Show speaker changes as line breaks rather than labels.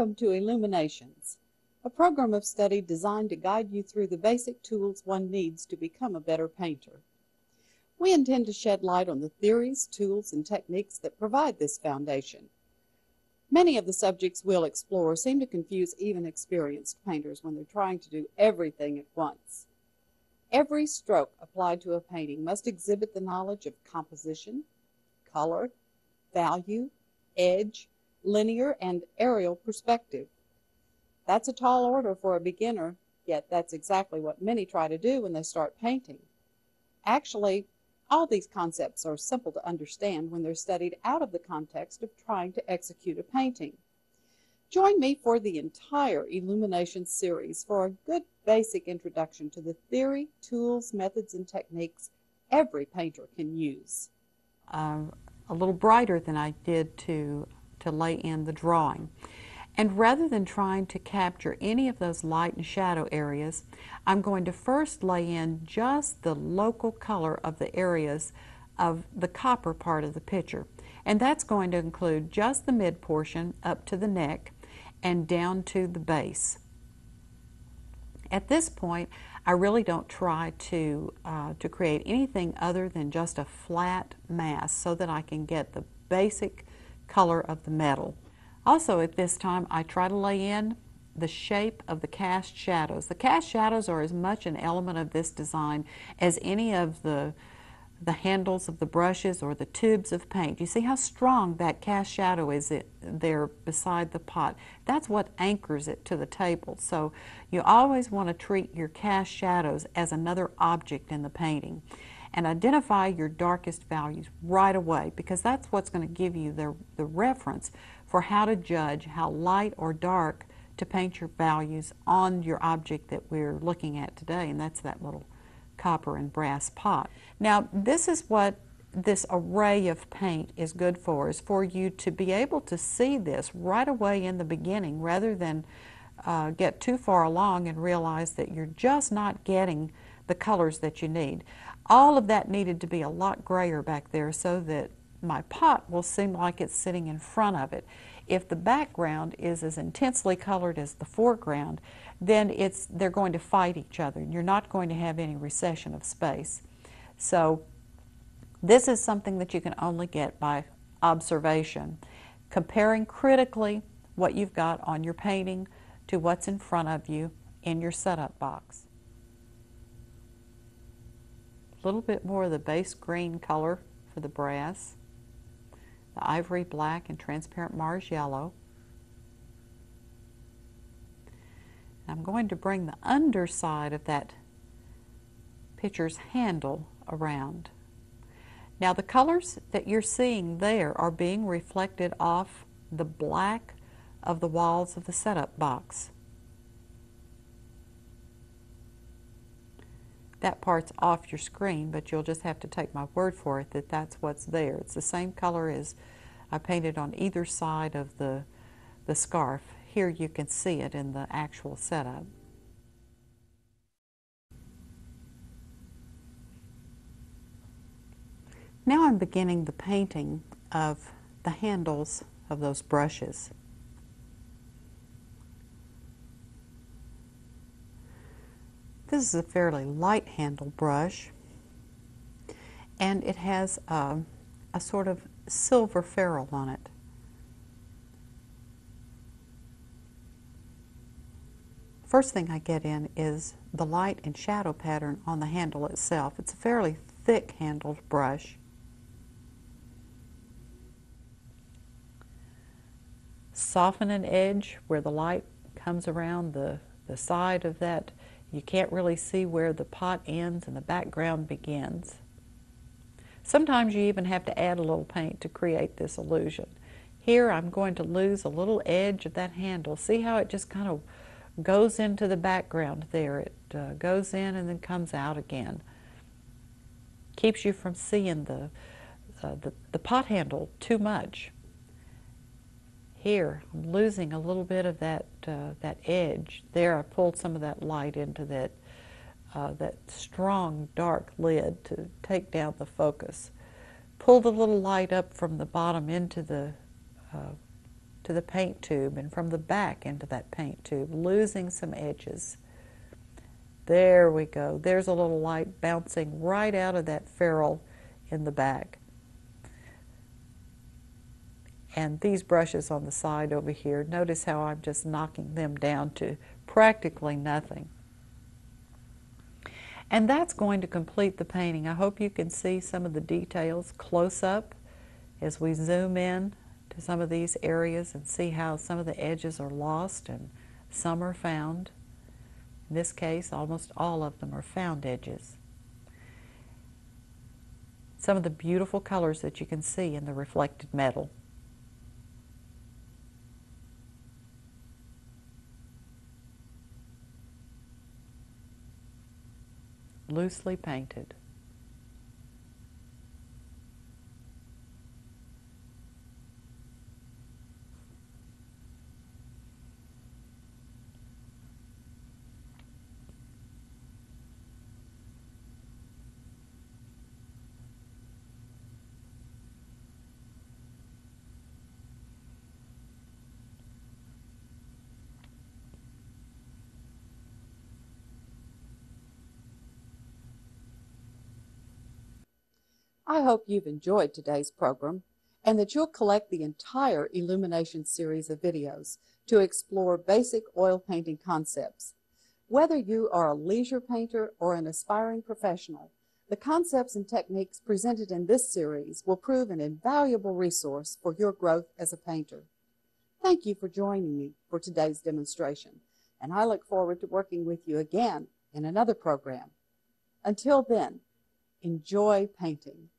Welcome to Illuminations, a program of study designed to guide you through the basic tools one needs to become a better painter. We intend to shed light on the theories, tools, and techniques that provide this foundation. Many of the subjects we'll explore seem to confuse even experienced painters when they're trying to do everything at once. Every stroke applied to a painting must exhibit the knowledge of composition, color, value, edge, linear, and aerial perspective. That's a tall order for a beginner, yet that's exactly what many try to do when they start painting. Actually, all these concepts are simple to understand when they're studied out of the context of trying to execute a painting. Join me for the entire Illuminations series for a good basic introduction to the theory, tools, methods, and techniques every painter can use.
A little brighter than I did to lay in the drawing. And rather than trying to capture any of those light and shadow areas, I'm going to first lay in just the local color of the areas of the copper part of the picture. And that's going to include just the mid portion up to the neck and down to the base. At this point, I really don't try to create anything other than just a flat mass so that I can get the basic color of the metal. Also at this time, I try to lay in the shape of the cast shadows. The cast shadows are as much an element of this design as any of the handles of the brushes or the tubes of paint. You see how strong that cast shadow is there beside the pot. That's what anchors it to the table. So you always want to treat your cast shadows as another object in the painting. And identify your darkest values right away, because that's what's going to give you the reference for how to judge how light or dark to paint your values on your object that we're looking at today, and that's that little copper and brass pot. Now, this is what this array of paint is good for, is for you to be able to see this right away in the beginning rather than get too far along and realize that you're just not getting the colors that you need. All of that needed to be a lot grayer back there so that my pot will seem like it's sitting in front of it. If the background is as intensely colored as the foreground, then they're going to fight each other. You're not going to have any recession of space. So this is something that you can only get by observation, comparing critically what you've got on your painting to what's in front of you in your setup box. A little bit more of the base green color for the brass, the ivory black and transparent Mars yellow. I'm going to bring the underside of that picture's handle around. Now the colors that you're seeing there are being reflected off the black of the walls of the setup box. That part's off your screen, but you'll just have to take my word for it that that's what's there. It's the same color as I painted on either side of the scarf. Here you can see it in the actual setup. Now I'm beginning the painting of the handles of those brushes. This is a fairly light handle brush, and it has a sort of silver ferrule on it. First thing I get in is the light and shadow pattern on the handle itself. It's a fairly thick handled brush. Soften an edge where the light comes around the side of that. You can't really see where the pot ends and the background begins. Sometimes you even have to add a little paint to create this illusion. Here I'm going to lose a little edge of that handle. See how it just kind of goes into the background there. It goes in and then comes out again. Keeps you from seeing the pot handle too much. Here, I'm losing a little bit of that edge. There, I pulled some of that light into that strong, dark lid to take down the focus. Pulled a little light up from the bottom into the to the paint tube and from the back into that paint tube, losing some edges. There we go. There's a little light bouncing right out of that ferrule in the back. And these brushes on the side over here, notice how I'm just knocking them down to practically nothing. And that's going to complete the painting. I hope you can see some of the details close up as we zoom in to some of these areas and see how some of the edges are lost and some are found. In this case, almost all of them are found edges. Some of the beautiful colors that you can see in the reflected metal. Loosely painted.
I hope you've enjoyed today's program and that you'll collect the entire Illuminations series of videos to explore basic oil painting concepts. Whether you are a leisure painter or an aspiring professional, the concepts and techniques presented in this series will prove an invaluable resource for your growth as a painter. Thank you for joining me for today's demonstration, and I look forward to working with you again in another program. Until then, enjoy painting.